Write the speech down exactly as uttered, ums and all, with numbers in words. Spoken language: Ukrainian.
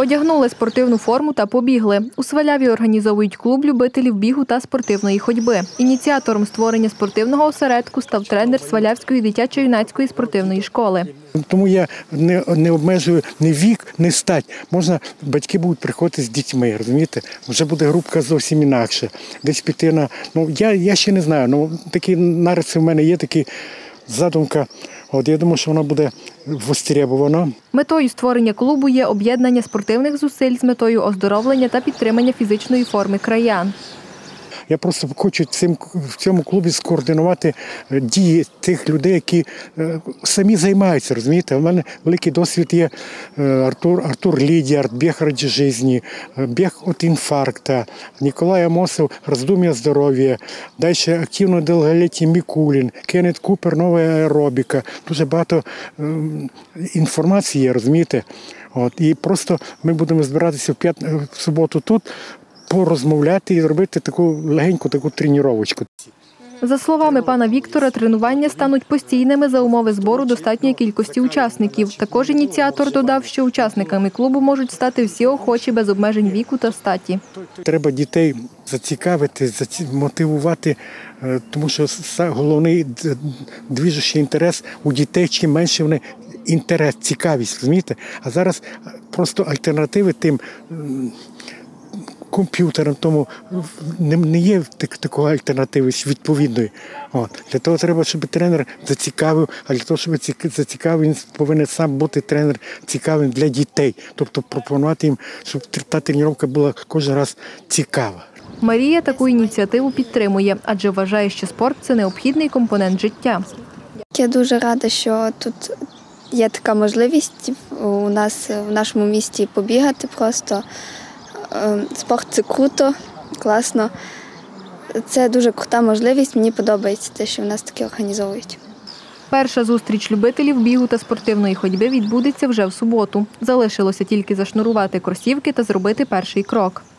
Одягнули спортивну форму та побігли. У Сваляві організовують клуб любителів бігу та спортивної ходьби. Ініціатором створення спортивного осередку став тренер Свалявської дитячо-юнацької спортивної школи. Тому я не, не обмежую ні вік, ні стать. Можна, батьки будуть приходити з дітьми, розумієте? Вже буде групка зовсім інакша. Десь піти на, ну я, я ще не знаю, ну такі нариси в мене є, такі задумка. От я думаю, що вона буде востребована. Метою створення клубу є об'єднання спортивних зусиль з метою оздоровлення та підтримання фізичної форми краян. Я просто хочу цим, в цьому клубі скоординувати дії тих людей, які самі займаються, розумієте? У мене великий досвід є Артур, Артур Лідіард, біг ради життя, біг від інфаркту, Ніколай Амосов, роздум'я здоров'я, далі активно довголіття Мікулін, Кеннет Купер, нова аеробіка. Дуже багато інформації є, розумієте? От, і просто ми будемо збиратися в, п'ят... в суботу тут, порозмовляти і зробити таку легеньку таку тренувачку. За словами пана Віктора, тренування стануть постійними за умови збору достатньої кількості учасників. Також ініціатор додав, що учасниками клубу можуть стати всі охочі без обмежень віку та статі. Треба дітей зацікавити, мотивувати, тому що головний движущий інтерес у дітей, чим менше вони інтерес, цікавість, розумієте? А зараз просто альтернативи тим комп'ютером, тому не є такої альтернативи відповідної. От. Для того треба, щоб тренер зацікавив, а для того, щоб зацікавив, він повинен сам бути тренер цікавим для дітей. Тобто пропонувати їм, щоб та тренування була кожен раз цікава. Марія таку ініціативу підтримує, адже вважає, що спорт – це необхідний компонент життя. Я дуже рада, що тут є така можливість у нас в нашому місті побігати просто. Спорт – це круто, класно. Це дуже крута можливість, мені подобається те, що в нас таке організовують. Перша зустріч любителів бігу та спортивної ходьби відбудеться вже в суботу. Залишилося тільки зашнурувати кросівки та зробити перший крок.